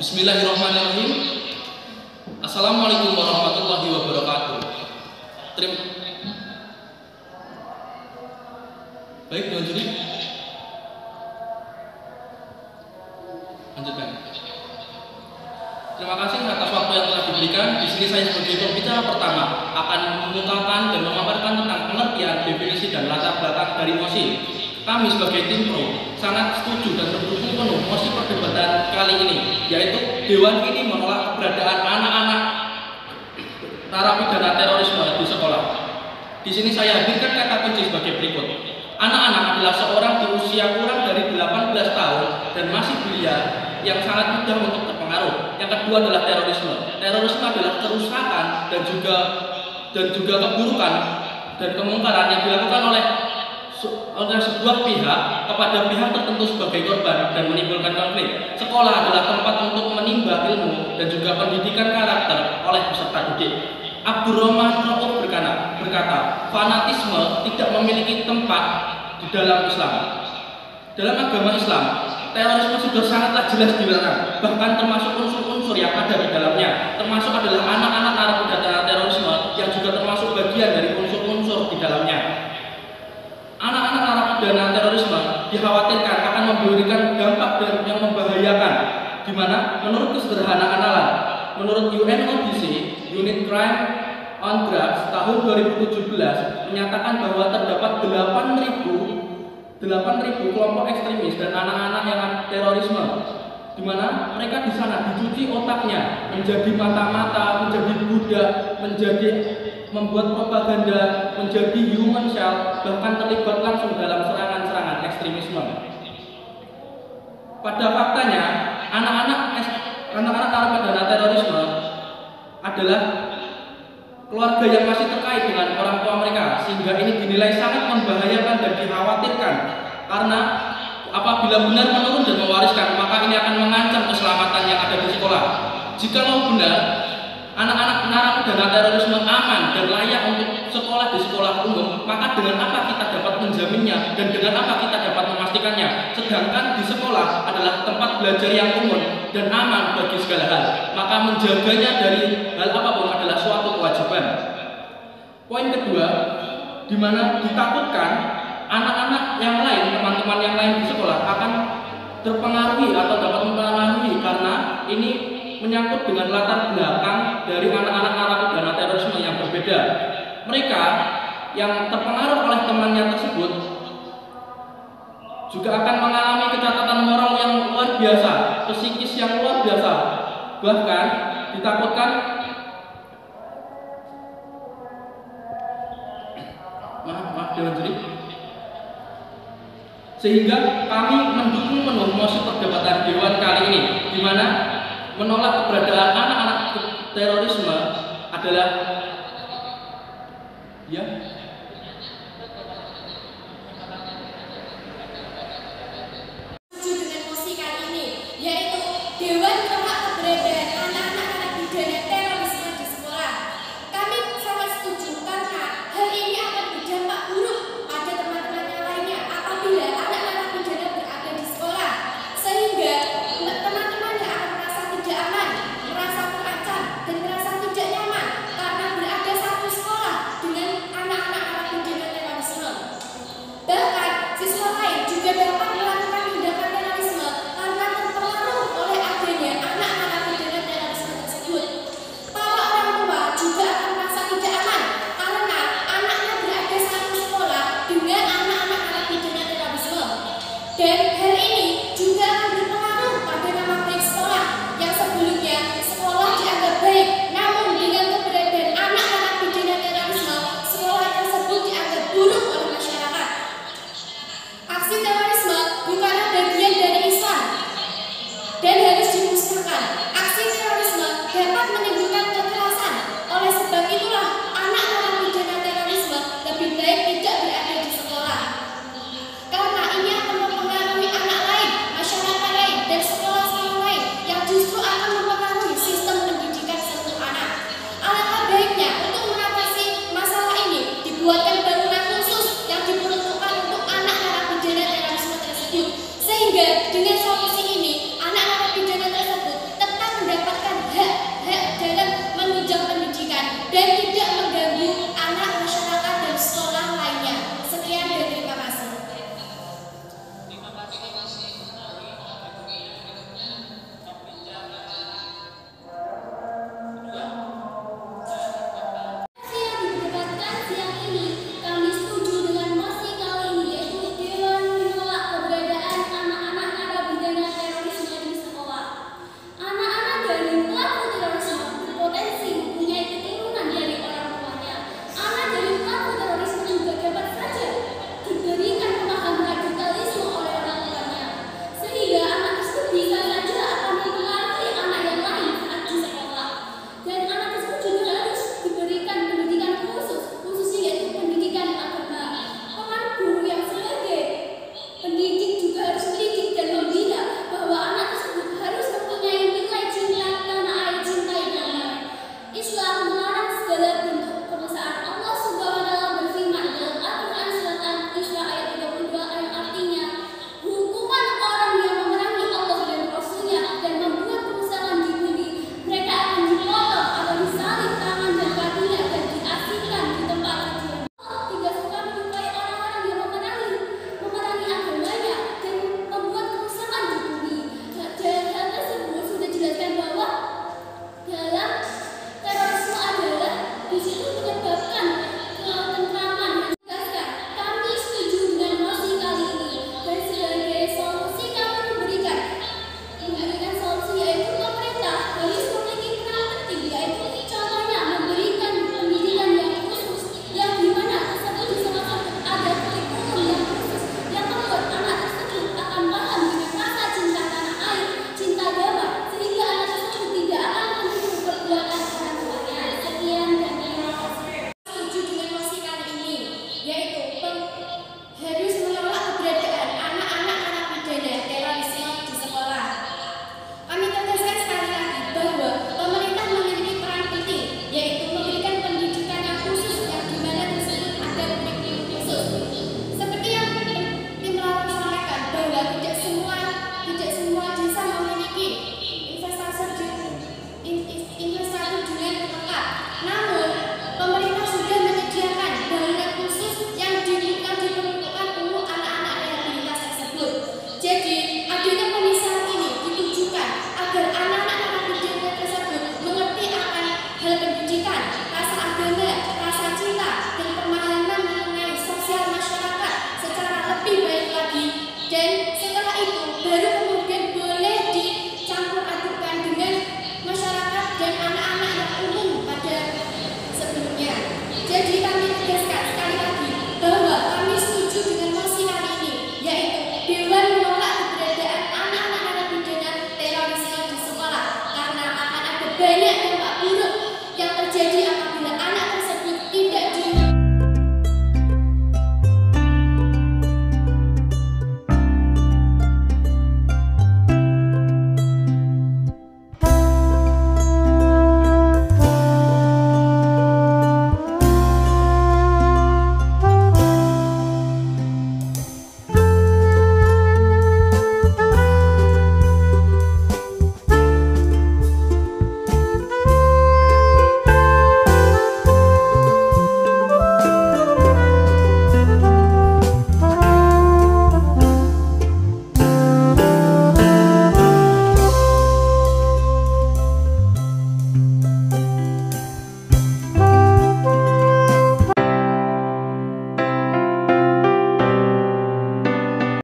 Bismillahirrahmanirrahim. Assalamualaikum warahmatullahi wabarakatuh. Baik, Tuan Juri. Lanjutkan. Terima kasih atas waktu yang telah diberikan. Di sini saya sebagai pembicara pertama akan mengungkapkan dan memaparkan tentang pengertian, definisi, dan latar belakang dari MOSI. Kami sebagai tim pro sangat setuju dan mendukung penuh MOSI perdebatan kali ini, yaitu Dewan ini menolak keberadaan anak-anak narapidana terorisme di sekolah. Di sini saya hadirkan kata kunci sebagai berikut. Anak-anak adalah seorang di usia kurang dari 18 tahun dan masih belia yang sangat mudah untuk terpengaruh. Yang kedua adalah terorisme. Terorisme adalah kerusakan dan juga keburukan dan kemungkaran yang dilakukan oleh sebuah pihak kepada pihak tertentu sebagai korban dan menimbulkan konflik. Sekolah adalah tempat untuk menimba ilmu dan juga pendidikan karakter oleh peserta didik. Abdurrahman Rauf berkata, fanatisme tidak memiliki tempat di dalam Islam. Dalam agama Islam, terorisme sudah sangatlah jelas dilarang, bahkan termasuk unsur-unsur yang ada di dalamnya, termasuk adalah anak-anak narapidana terorisme yang juga termasuk bagian dari unsur-unsur di dalamnya. Anak-anak narapidana terorisme dikhawatirkan akan memberikan dampak yang membahayakan, di mana menurut kesederhanaan alam, menurut UNODC, Unit Crime on Drugs tahun 2017 menyatakan bahwa terdapat 8.000 kelompok ekstremis dan anak-anak yang terorisme, di mana mereka di sana dicuci otaknya menjadi mata-mata, menjadi budak, menjadi membuat propaganda, menjadi human shell, bahkan terlibat langsung dalam serangan-serangan ekstremisme. Pada faktanya, anak-anak narapidana terorisme adalah keluarga yang masih terkait dengan orang tua mereka, sehingga ini dinilai sangat membahayakan dan dikhawatirkan karena apabila benar menurun dan mewariskan, maka ini akan mengancam keselamatan yang ada di sekolah. Jikalau benar anak-anak narapidana terorisme aman dan layak untuk sekolah di sekolah umum, maka dengan apa kita dapat menjaminnya dan dengan apa kita dapat memastikannya? Sedangkan di sekolah adalah tempat belajar yang umum dan aman bagi segala hal, maka menjaganya dari hal apapun adalah suatu kewajiban. Poin kedua, di mana ditakutkan anak-anak yang lain, teman-teman yang lain di sekolah akan terpengaruhi atau dapat mempengaruhi karena ini menyangkut dengan latar belakang dari anak-anak narapidana terorisme yang berbeda. Mereka yang terpengaruh oleh temannya tersebut juga akan mengalami kecacatan moral yang luar biasa, psikis yang luar biasa. Bahkan ditakutkan Dewan Juri. Sehingga kami mendukung penuh MOSI perdebatan Dewan kali ini, di mana menolak keberadaan anak-anak terorisme adalah merasa tidak nyaman karena berada satu sekolah dengan anak-anak tidak